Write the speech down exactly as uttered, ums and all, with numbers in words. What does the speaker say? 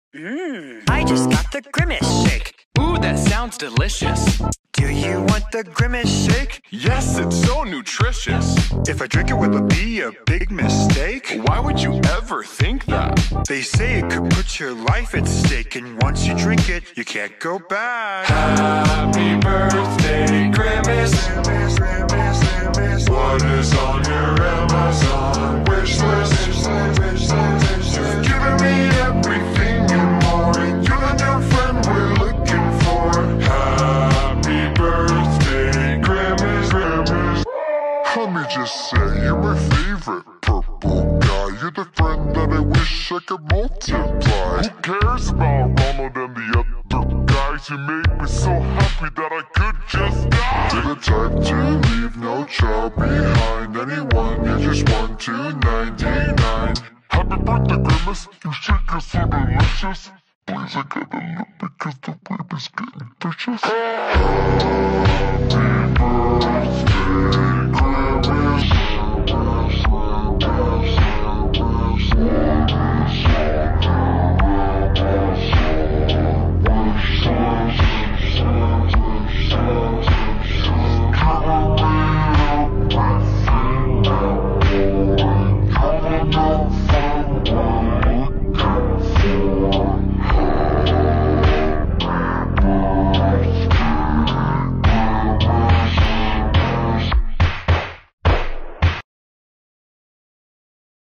Mmm, I just got the Grimace shake. Ooh, that sounds delicious. Do you want the Grimace shake? Yes, it's so nutritious. If I drink it, will it be a big mistake? Why would you ever think that? They say it could put your life at stake, and once you drink it, you can't go back. Happy birthday, Grimace. What is on your Amazon wish list? You've given me everything and more. You're the new friend we're looking for. Happy birthday, Grimace, Grimace. Let me just say, you're my favorite purple guy. You're the friend that I wish I could multiply. Who cares about Ronald and the other guys? You made me so happy that I could just die. You're the type to leave no child behind. Anyone, you're just one to ninety-nine. Happy birthday, Grimace. You shake is so delicious. Please, I gotta look because the baby's getting vicious. Happy birthday, Grimace.